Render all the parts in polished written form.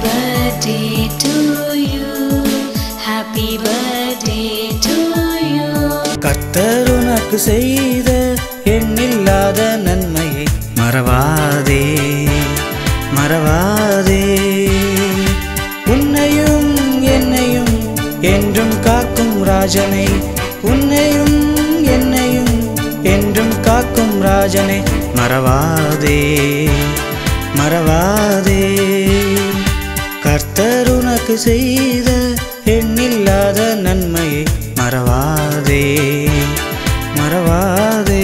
birthday to you. Happy birthday to you. கர்த்தர் உனக்கு செய்த எண்ணில்லாத நன்மையை மறவாதே மறவாதே. உன்னையும் என்னையும் என்றும் காக்கும் ராஜனை, உன்னையும் என்னையும் என்றும் காக்கும் ராஜனை மறவாதே மறவாதே. கர்த்தர் உனக்கு செய்த எண்ணில்லாத நன்மையை மறவாதே மறவாதே.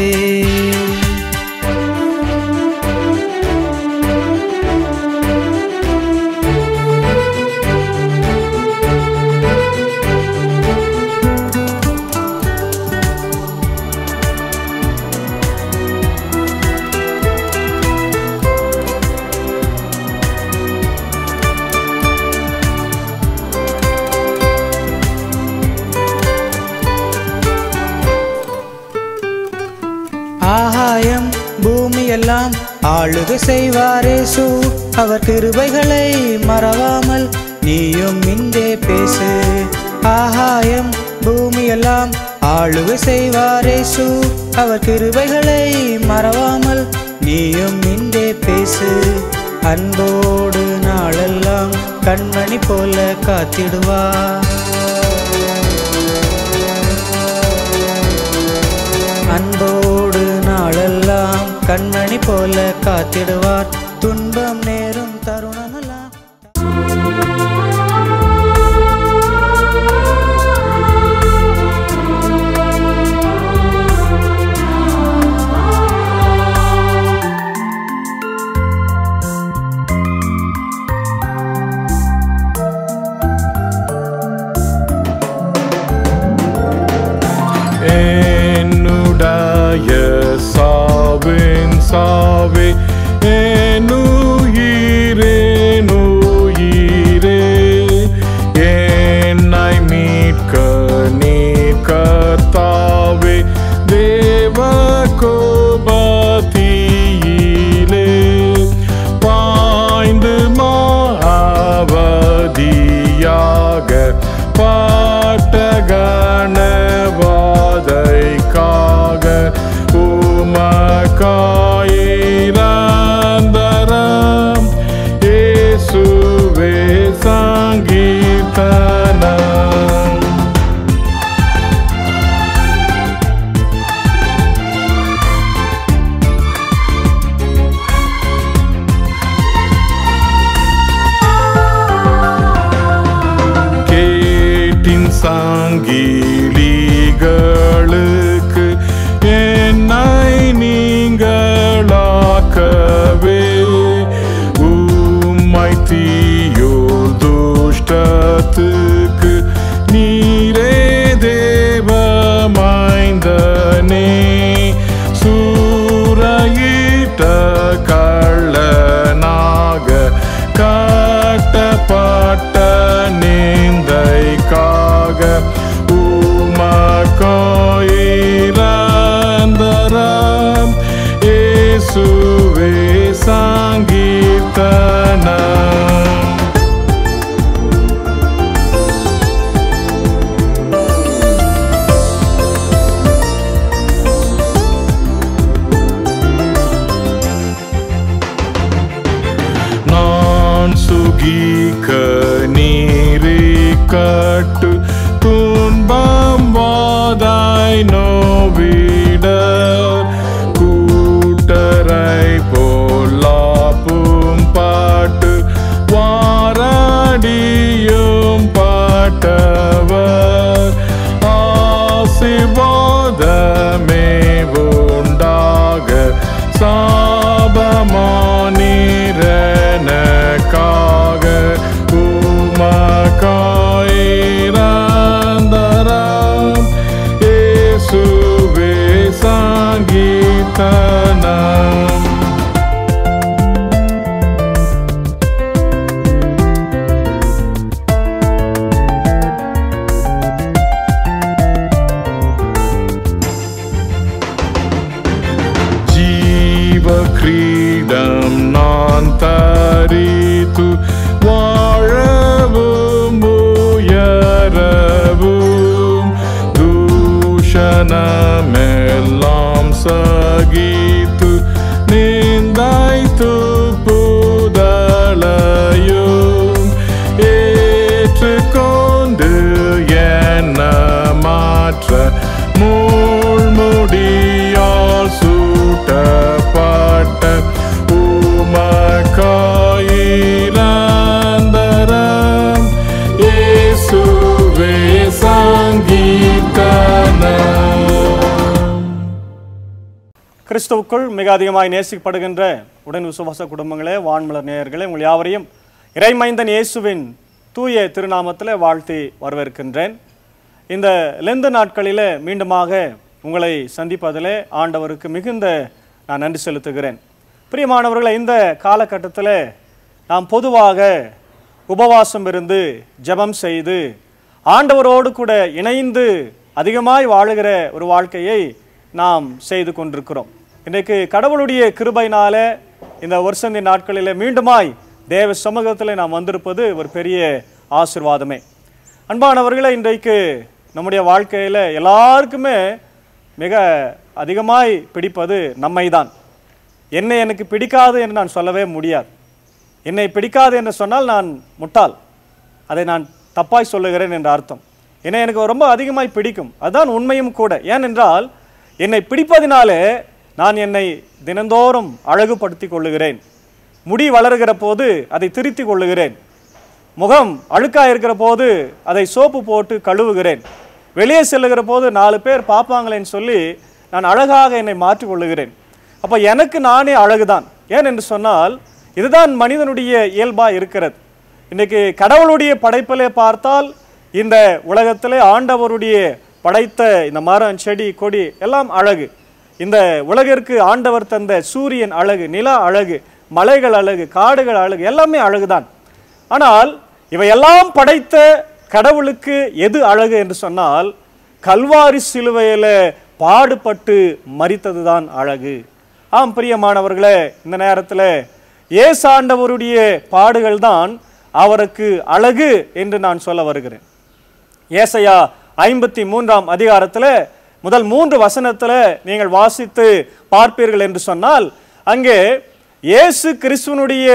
ஆகாயம் பூமியெல்லாம் ஆளுகை செய்வாரேசு, அவர் கிருபைகளை மறவாமல் நீயும் இன்றே பேசு. ஆகாயம் பூமியெல்லாம் ஆளுகை செய்வாரேசு, அவர் கிருபைகளை மறவாமல் நீயும் இன்றே பேசு. அன்போடு நாளெல்லாம் கண்மணி போல காத்திடுவார், அன்போடு நாளெல்லாம் கண்மணி போல காத்திடுவார். துன்பம் நேரும் தருணமெல்லாம் சாவே என்னுயிரே நுயிரே, என்னை மீட்க நீர் கர்த்தாவே. தேவ கோபத்திலே பாய்ந்து அவதியாக பாட்ட கணவாதைக்காக உமக்காயிரந்தரம் இயேசுவே சங்கீர்த்தனம். கேட்டின் சங்கிலிகளுக்கு என்னை நீங்களாக்கவே, உம்மை தீயோர் துஷ்டத்துக்கு நீரே தேவ மைந்தனே. சூறையிட்ட கள்ளனாக காட்டப்பட்ட நிந்தைக்காக உமக்காயிரந்தரம் இயேசுவே சங்கீர்த்தனம். நான் சுகிக்க நீரிக்கட்டு துன்பம் வாதாய் நோவிட, கூட்டரை போலாப்பும் பாட்டு வாரடியும் பாட்டவர். ஆசீர்வாதமே உண்டாக சாபமானீரனக்காக கிறிஸ்துவுக்குள் மிக அதிகமாய் நேசிக்கப்படுகின்ற உடன் விசுவாச குடும்பங்களே, வான்மலர் நேயர்களே, உங்கள் யாவரையும் இறைமைந்தன் இயேசுவின் தூய திருநாமத்தில் வாழ்த்தி வரவேற்கின்றேன். இந்த லெந்து நாட்களில் மீண்டுமாக உங்களை சந்திப்பதிலே ஆண்டவருக்கு மிகுந்த நான் நன்றி செலுத்துகிறேன். பிரியமானவர்களை, இந்த காலகட்டத்தில் நாம் பொதுவாக உபவாசம் இருந்து ஜெபம் செய்து ஆண்டவரோடு கூட இணைந்து அதிகமாய் வாழுகிற ஒரு வாழ்க்கையை நாம் செய்து கொண்டிருக்கிறோம். இன்றைக்கு கடவுளுடைய கிருபையினால இந்த வருஷந்தி நாட்களில் மீண்டுமாய் தேவ சமூகத்தில் நாம் வந்திருப்பது ஒரு பெரிய ஆசீர்வாதமே. அன்பானவர்களை, இன்றைக்கு நம்முடைய வாழ்க்கையில் எல்லாருக்குமே மிக அதிகமாய் பிடிப்பது நம்மை தான். என்னை எனக்கு பிடிக்காது என்று நான் சொல்லவே முடியாது. என்னை பிடிக்காது என்று சொன்னால் நான் முட்டாள், அதை நான் தப்பாய் சொல்லுகிறேன் என்ற அர்த்தம். என்னை எனக்கு ரொம்ப அதிகமாய் பிடிக்கும், அதுதான் உண்மையும் கூட. ஏனென்றால் என்னை பிடிப்பதினாலே நான் என்னை தினந்தோறும் அழகுபடுத்தி கொள்ளுகிறேன். முடி வளர்கிற போது அதை திருத்தி கொள்ளுகிறேன். முகம் அழுக்காக இருக்கிற போது அதை சோப்பு போட்டு கழுவுகிறேன். வெளியே செல்லுகிற போது 4 பேர் பார்ப்பாங்களேன்னு சொல்லி நான் அழகாக என்னை மாற்றி கொள்ளுகிறேன். அப்போ எனக்கு நானே அழகுதான். ஏன் என்று சொன்னால் இதுதான் மனிதனுடைய இயல்பாக இருக்கிறது. இன்றைக்கு கடவுளுடைய படைப்பிலே பார்த்தால் இந்த உலகத்திலே ஆண்டவருடைய படைத்த இந்த மரம், செடி, கொடி எல்லாம் அழகு. இந்த உலகிற்கு ஆண்டவர் தந்த சூரியன் அழகு, நிலா அழகு, மலைகள் அழகு, காடுகள் அழகு, எல்லாமே அழகுதான். ஆனால் இவையெல்லாம் படைத்த கடவுளுக்கு எது அழகு என்று சொன்னால் கல்வாரி சிலுவையில பாடுபட்டு மரித்தது தான் அழகு. ஆம் பிரியமானவர்களே, இந்த நேரத்தில் இயேசு ஆண்டவருடைய பாடுகள் தான் அவருக்கு அழகு என்று நான் சொல்ல வருகிறேன். ஏசாயா 53ஆம் அதிகாரத்தில் முதல் 3 வசனத்தில் நீங்கள் வாசித்து பார்ப்பீர்கள் என்று சொன்னால் அங்கே இயேசு கிறிஸ்துவனுடைய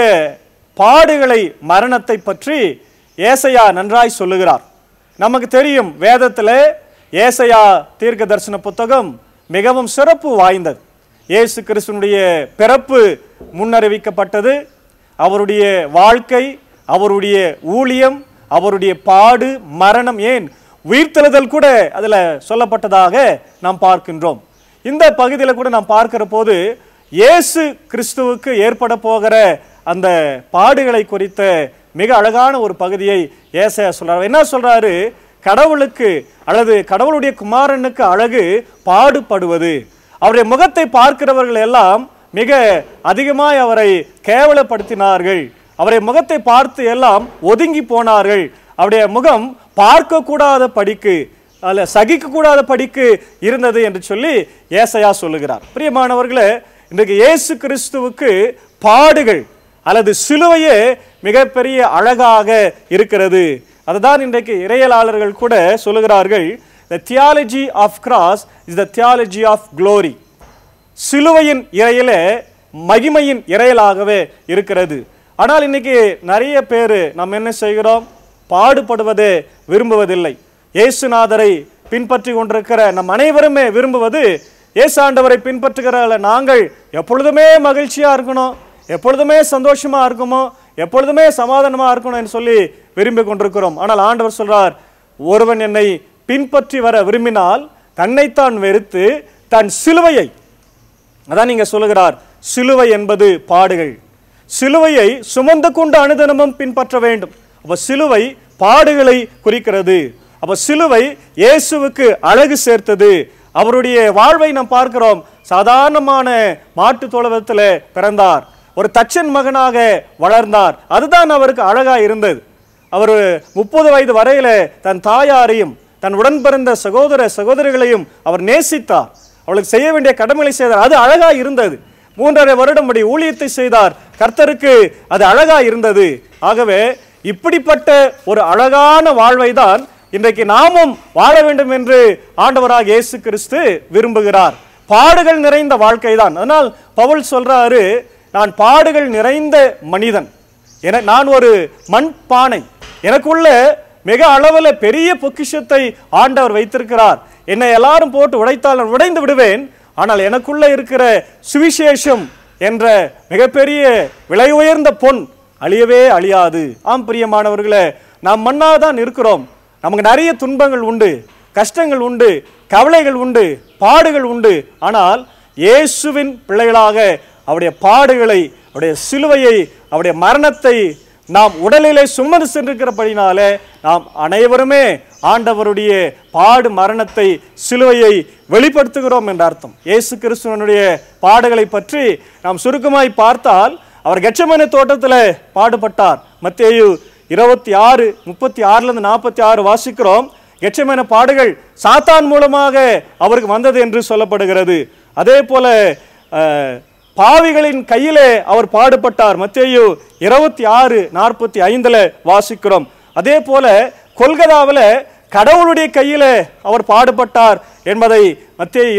பாடுகளை, மரணத்தை பற்றி ஏசாயா நன்றாய் சொல்லுகிறார். நமக்கு தெரியும், வேதத்தில் ஏசாயா தீர்க்க தரிசன புத்தகம் மிகவும் சிறப்பு வாய்ந்தது. இயேசு கிறிஸ்துவனுடைய பிறப்பு முன்னறிவிக்கப்பட்டது. அவருடைய வாழ்க்கை, அவருடைய ஊழியம், அவருடைய பாடு, மரணம், ஏன் உயிர்த்தெழுதல் கூட அதில் சொல்லப்பட்டதாக நாம் பார்க்கின்றோம். இந்த பகுதியில் கூட நாம் பார்க்கிற போது இயேசு கிறிஸ்துவுக்கு ஏற்பட போகிற அந்த பாடுகளை குறித்த மிக அழகான ஒரு பகுதியை ஏசாயா சொல்றார். என்ன சொல்றாரு? கடவுளுக்கு அல்லது கடவுளுடைய குமாரனுக்கு அழகு பாடுபடுவது. அவருடைய முகத்தை பார்க்கிறவர்கள் எல்லாம் மிக அதிகமாய் அவரை கேவலப்படுத்தினார்கள். அவருடைய முகத்தை பார்த்து எல்லாம் ஒதுங்கி போனார்கள். அவருடைய முகம் பார்க்கக்கூடாத படிக்கு அல்ல சகிக்கக்கூடாத படிக்கு இருந்தது என்று சொல்லி ஏசாயா சொல்லுகிறார். பிரியமானவர்களே, இன்றைக்கு இயேசு கிறிஸ்துவுக்கு பாடுகள் அல்லது சிலுவையே மிகப்பெரிய அழகாக இருக்கிறது. அதுதான் இன்றைக்கு இறையலாளர்கள் கூட சொல்லுகிறார்கள், the theology of cross is the theology of glory. சிலுவையின் இறையிலே மகிமையின் இறையலாகவே இருக்கிறது. ஆனால் இன்னைக்கு நிறைய பேர் நாம் என்ன செய்கிறோம்? பாடுபடுவதே விரும்புவதில்லை. இயேசுநாதரை பின்பற்றி கொண்டிருக்கிற நம் அனைவருமே விரும்புவது, இயேசு ஆண்டவரை பின்பற்றுகிற நாங்கள் எப்பொழுதுமே மகிழ்ச்சியா இருக்கணும், எப்பொழுதுமே சந்தோஷமா இருக்குமோ, எப்பொழுதுமே சமாதானமா இருக்கணும் என்று சொல்லி விரும்பி கொண்டிருக்கிறோம். ஆனால் ஆண்டவர் சொல்றார், ஒருவன் என்னை பின்பற்றி வர விரும்பினால் தன்னைத்தான் வெறுத்து தன் சிலுவையை, அதான் நீங்க சொல்லுகிறார், சிலுவை என்பது பாடுகள். சிலுவையை சுமந்து கொண்டு அனுதினமும் பின்பற்ற வேண்டும். அப்ப சிலுவை பாடுகளை குறிக்கிறது. அப்ப சிலுவை இயேசுவுக்கு அழகு சேர்த்தது. அவருடைய வாழ்வை நாம் பார்க்கிறோம். சாதாரணமான மாட்டு தொழுவத்தில் பிறந்தார், ஒரு தச்சன் மகனாக வளர்ந்தார். அதுதான் அவருக்கு அழகா இருந்தது. அவர் 30 வயது வரையில தன் தாயாரையும் தன் உடன் பிறந்த சகோதர சகோதரிகளையும் அவர் நேசித்தார். அவளுக்கு செய்ய வேண்டிய கடமைகளை செய்தார். அது அழகா இருந்தது. 3.5 வருடம் ஊழியத்தை செய்தார். கர்த்தருக்கு அது அழகா இருந்தது. ஆகவே இப்படிப்பட்ட ஒரு அழகான வாழ்வை தான் இன்றைக்கு நாமும் வாழ வேண்டும் என்று ஆண்டவராக இயேசு கிறிஸ்து விரும்புகிறார். பாடுகள் நிறைந்த வாழ்க்கை தான். அதனால் பவுல் சொல்றாரு, நான் பாடுகள் நிறைந்த மனிதன், நான் ஒரு மண் பானை, எனக்குள்ள மிக அளவில் பெரிய பொக்கிஷத்தை ஆண்டவர் வைத்திருக்கிறார். என்னை எல்லாரும் போட்டு உடைத்தால் நான் உடைந்து விடுவேன். ஆனால் எனக்குள்ள இருக்கிற சுவிசேஷம் என்ற மிகப்பெரிய விலை உயர்ந்த பொன் அழியவே அழியாது. ஆம் பிரியமானவர்களே, நாம் மண்ணாதான் இருக்கிறோம். நமக்கு நிறைய துன்பங்கள் உண்டு, கஷ்டங்கள் உண்டு, கவலைகள் உண்டு, பாடுகள் உண்டு. ஆனால் இயேசுவின் பிள்ளைகளாக அவருடைய பாடுகளை, அவருடைய சிலுவையை, அவருடைய மரணத்தை நாம் உடலிலே சுமந்து சென்றிருக்கிறபடினாலே நாம் அனைவருமே ஆண்டவருடைய பாடு, மரணத்தை, சிலுவையை வெளிப்படுத்துகிறோம் என்ற அர்த்தம். இயேசு கிறிஸ்துவனுடைய பாடுகளை பற்றி நாம் சுருக்கமாய் பார்த்தால், அவர் கெத்செமனே தோட்டத்தில் பாடுபட்டார். மத்தேயு 26:36-46 வாசிக்கிறோம். கெத்செமனே பாடுகள் சாத்தான் மூலமாக அவருக்கு வந்தது என்று சொல்லப்படுகிறது. அதே போல பாவிகளின் கையிலே அவர் பாடுபட்டார். மத்தேயு 26:45 வாசிக்கிறோம். அதே போல கொல்கதாவில் கடவுளுடைய கையிலே அவர் பாடுபட்டார் என்பதை மத்தேயு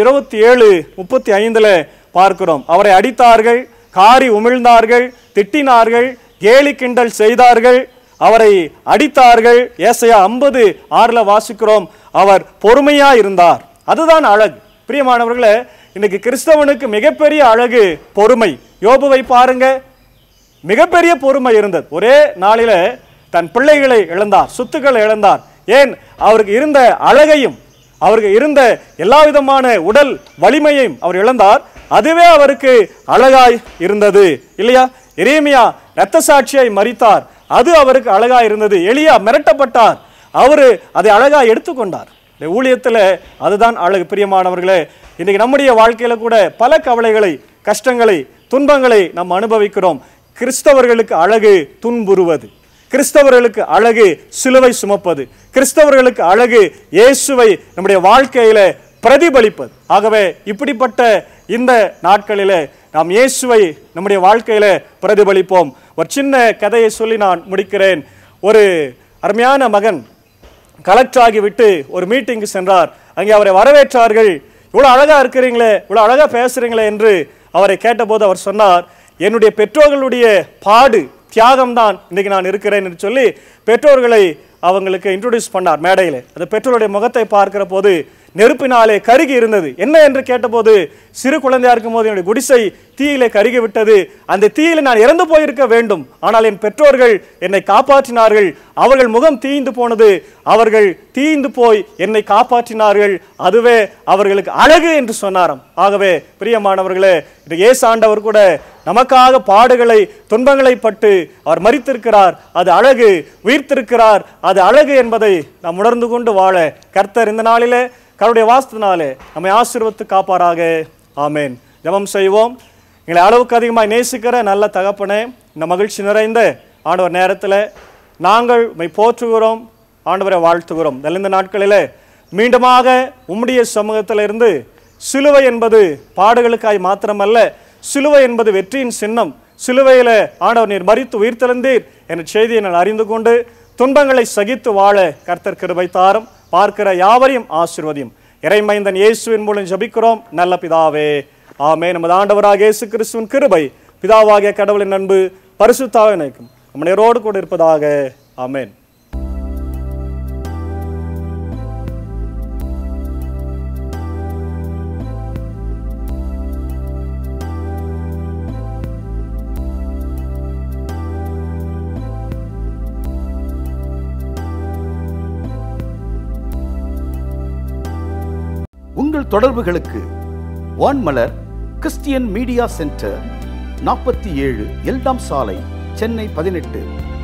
27:35 பார்க்கிறோம். அவரை அடித்தார்கள், காரி உமிழ்ந்தார்கள், திட்டினார்கள், கேலி கிண்டல் செய்தார்கள், அவரை அடித்தார்கள். ஏசாயா 50:6 வாசிக்கிறோம், அவர் பொறுமையா இருந்தார். அதுதான் அழகு. பிரியமானவர்களே, இன்னைக்கு கிறிஸ்தவனுக்கு மிகப்பெரிய அழகு பொறுமை. யோபுவை பாருங்க, மிகப்பெரிய பொறுமை இருந்தது. ஒரே நாளில தன் பிள்ளைகளை இழந்தார், சொத்துக்களை இழந்தார். ஏன்? அவருக்கு இருந்த அழகையும் அவருக்கு இருந்த எல்லா விதமான உடல் வலிமையையும் அவர் இழந்தார். அதுவே அவருக்கு அழகாய் இருந்தது இல்லையா? எரேமியா இரத்த சாட்சியாய் மரித்தார், அது அவருக்கு அழகாய் இருந்தது. எலியா மிரட்டப்பட்டார், அவரு அதை அழகாய் எடுத்துக்கொண்டார். ஊழியத்தில் அதுதான் அழகு. பிரியமானவர்களே, இன்னைக்கு நம்முடைய வாழ்க்கையில கூட பல கவலைகளை, கஷ்டங்களை, துன்பங்களை நாம் அனுபவிக்கிறோம். கிறிஸ்தவர்களுக்கு அழகு துன்புறுவது, கிறிஸ்தவர்களுக்கு அழகு சிலுவை சுமப்பது, கிறிஸ்தவர்களுக்கு அழகு இயேசுவை நம்முடைய வாழ்க்கையில பிரதிபலிப்பது. ஆகவே இப்படிப்பட்ட இந்த நாட்களிலே நாம் இயேசுவை நம்முடைய வாழ்க்கையில பிரதிபலிப்போம். ஒரு சின்ன கதையை சொல்லி நான் முடிக்கிறேன். ஒரு அருமையான மகன் கலெக்டர் ஆகிவிட்டு ஒரு மீட்டிங்கு சென்றார். அங்கே அவரை வரவேற்றார்கள். இவ்வளோ அழகா இருக்கிறீங்களே, இவ்வளோ அழகா பேசுறீங்களே என்று அவரை கேட்டபோது அவர் சொன்னார், என்னுடைய பெற்றோர்களுடைய பாடு, தியாகம்தான் இன்னைக்கு நான் இருக்கிறேன் என்று சொல்லி பெற்றோர்களை அவங்களுக்கு இன்ட்ரோடியூஸ் பண்ணார் மேடையில். அந்த பெற்றோருடைய முகத்தை பார்க்கிற போது நெருப்பினாலே கருகி இருந்தது. என்ன என்று கேட்டபோது, சிறு குழந்தையா இருக்கும் போது என்னுடைய குடிசை தீயிலே கருகி விட்டது, அந்த தீயிலே நான் இறந்து போயிருக்க வேண்டும், ஆனால் என் பெற்றோர்கள் என்னை காப்பாற்றினார்கள், அவர்கள் முகம் தீய்ந்து போனது, அவர்கள் தீய்ந்து போய் என்னை காப்பாற்றினார்கள், அதுவே அவர்களுக்கு அழகு என்று சொன்னாராம். ஆகவே பிரியமானவர்களே, இந்த இயேசு ஆண்டவர் கூட நமக்காக பாடுகளை, துன்பங்களை பட்டு அவர் மரித்திருக்கிறார், அது அழகு. உயிர்த்திருக்கிறார், அது அழகு என்பதை நாம் உணர்ந்து கொண்டு வாழ கர்த்தர் இந்த நாளிலே கர்த்தருடைய வாசத்தினாலே நம்மை ஆசீர்வதித்து காப்பாராக. ஆமென். ஜெபம் செய்வோம். எங்களை அளவுக்கு அதிகமாக நேசிக்கிற நல்ல தகப்பனே, இந்த மகிழ்ச்சி நிறைந்த ஆண்டவர் நேரத்தில் நாங்கள் உம்மை போற்றுகிறோம், ஆண்டவரை வாழ்த்துகிறோம். இந்த நாட்களிலே மீண்டுமாக உம்முடைய சமூகத்திலிருந்து சிலுவை என்பது பாடுகளுக்காய் மாத்திரமல்ல, சிலுவை என்பது வெற்றியின் சின்னம். சிலுவையில் ஆண்டவர் நீர் மரித்து உயிர்த்தெழுந்தீர் என்ற செய்தியை நான் அறிந்து கொண்டு துன்பங்களை சகித்து வாழ கர்த்தர் கிருபை தாரும். பார்க்கிற யாவரையும் ஆசீர்வதியும். இறைமைந்தன் இயேசுவின் மூலம் ஜெபிக்கிறோம் நல்ல பிதாவே. ஆமென். நமது ஆண்டவராகிய இயேசு கிறிஸ்துவின் கிருபை, பிதாவாகிய கடவுளின் அன்பு, பரிசுத்த ஆவியானவரும் நம் நேரோடு கூட இருப்பதாக. ஆமென். உங்கள் தொடர்புகளுக்கு Vanmalar Christian media centre, 47 Eldams சாலை, சென்னை 18.